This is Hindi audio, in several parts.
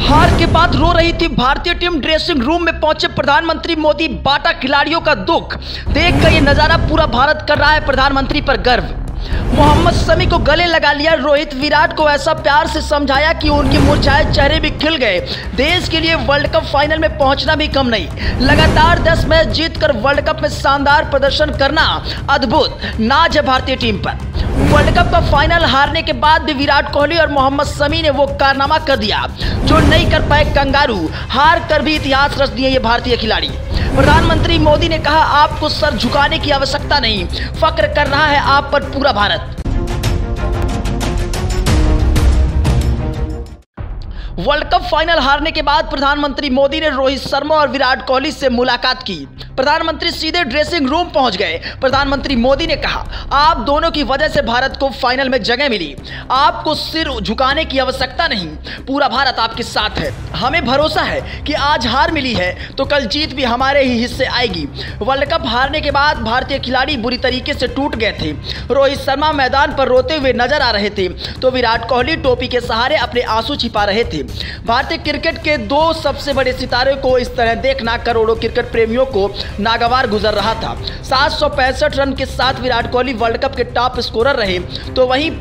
हार के बाद रो रही थी भारतीय टीम। ड्रेसिंग रूम में पहुंचे प्रधानमंत्री मोदी, बांटा खिलाड़ियों का दुख। देखकर ये नजारा पूरा भारत कर रहा है प्रधानमंत्री पर गर्व। मोहम्मद शमी को गले लगा लिया रोहित, विराट को ऐसा प्यार से समझाया कि उनके मुरझाए चेहरे भी खिल गए। देश के लिए वर्ल्ड कप फाइनल में पहुंचना भी कम नहीं, लगातार 10 मैच जीतकर वर्ल्ड कप में शानदार प्रदर्शन करना अद्भुत नाज है भारतीय टीम पर। वर्ल्ड कप का फाइनल हारने के बाद भी विराट कोहली और मोहम्मद शमी ने वो कारनामा कर दिया जो नहीं कर पाए कंगारू। हार कर भी इतिहास रच दिए ये भारतीय खिलाड़ी। प्रधानमंत्री मोदी ने कहा, आपको सर झुकाने की आवश्यकता नहीं, फख्र कर रहा है आप पर पूरा भारत। वर्ल्ड कप फाइनल हारने के बाद प्रधानमंत्री मोदी ने रोहित शर्मा और विराट कोहली से मुलाकात की। प्रधानमंत्री सीधे ड्रेसिंग रूम पहुंच गए। प्रधानमंत्री मोदी ने कहा, आप दोनों की वजह से भारत को फाइनल में जगह मिली, आपको सिर झुकाने की आवश्यकता नहीं, पूरा भारत आपके साथ है। हमें भरोसा है कि आज हार मिली है तो कल जीत भी हमारे ही हिस्से आएगी। वर्ल्ड कप हारने के बाद भारतीय खिलाड़ी बुरी तरीके से टूट गए थे। रोहित शर्मा मैदान पर रोते हुए नजर आ रहे थे तो विराट कोहली टोपी के सहारे अपने आंसू छिपा रहे थे। भारतीय क्रिकेट के दो सबसे बड़े सितारे को इस तरह देखना करोड़ों क्रिकेट प्रेमियों को नागवार गुजर रहा था। 765 रन के साथ विराट कोहली वर्ल्ड कप के टॉप स्कोरर रहे तो वहीं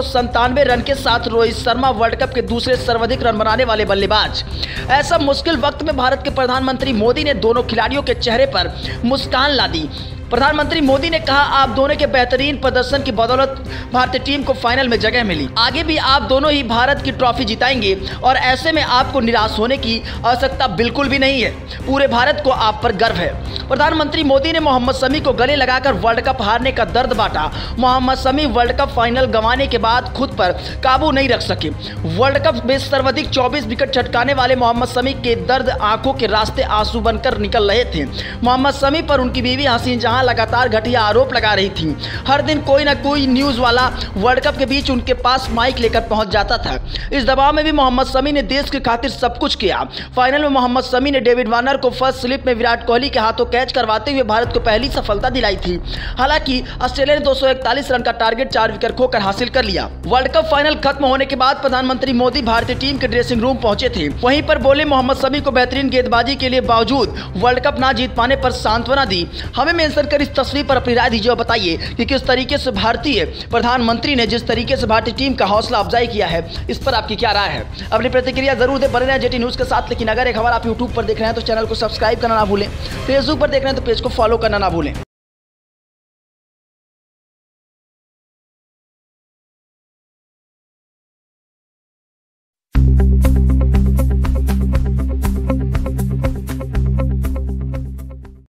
597 रन के साथ रोहित शर्मा वर्ल्ड कप के दूसरे सर्वाधिक रन बनाने वाले बल्लेबाज। ऐसा मुश्किल वक्त में भारत के प्रधानमंत्री मोदी ने दोनों खिलाड़ियों के चेहरे पर मुस्कान ला दी। प्रधानमंत्री मोदी ने कहा, आप दोनों के बेहतरीन प्रदर्शन की बदौलत भारतीय टीम को फाइनल में जगह मिली। आगे भी आप दोनों ही भारत की ट्रॉफी जिताएंगे और ऐसे में आपको निराश होने की आवश्यकता बिल्कुल भी नहीं है। पूरे भारत को आप पर गर्व है। प्रधानमंत्री मोदी ने मोहम्मद शमी को गले लगाकर वर्ल्ड कप हारने का दर्द बांटा। Mohammed Shami world cup final गंवाने के बाद खुद पर काबू नहीं रख सके। वर्ल्ड कप में सर्वाधिक 24 विकेट चटकाने वाले मोहम्मद शमी के दर्द आंखों के रास्ते आंसू बनकर निकल रहे थे। मोहम्मद शमी पर उनकी बीवी हसीन जहां लगातार घटिया आरोप लगा रही थी। हर दिन कोई ना कोई न्यूज वाला वर्ल्ड कप के बीच उनके पास माइक लेकर पहुंच जाता था। इस दबाव में भी मोहम्मद शमी ने देश की खातिर सब कुछ किया। फाइनल में मोहम्मद शमी ने डेविड वार्नर को फर्स्ट स्लिप में विराट कोहली के हाथों कैच करवाते हुए भारत को पहली सफलता दिलाई थी। हालांकि ऑस्ट्रेलिया ने 241 रन का टारगेट 4 विकेट खोकर हासिल कर लिया। वर्ल्ड कप फाइनल खत्म होने के बाद प्रधानमंत्री मोदी भारतीय टीम के ड्रेसिंग रूम पहुंचे थे। वहीं पर बोले, मोहम्मद शमी को बेहतरीन गेंदबाजी के लिए बावजूद वर्ल्ड कप ना जीत पाने पर सांत्वना दी। हमें मेंशन कर इस तस्वीर पर अपनी राय दीजिए और बताइए कि किस तरीके से भारतीय प्रधानमंत्री ने जिस तरीके से भारतीय टीम का हौसला अफजाई किया है, इस पर आपकी क्या राय है। अपनी प्रतिक्रिया जरूर दें। बने रहें जेटी न्यूज के साथ। लेकिन अगर एक खबर आप यूट्यूब पर देख रहे हैं तो चैनल को सब्सक्राइब करना ना भूलें, फेसबुक पर देख रहे हैं तो पेज को फॉलो करना ना भूलें।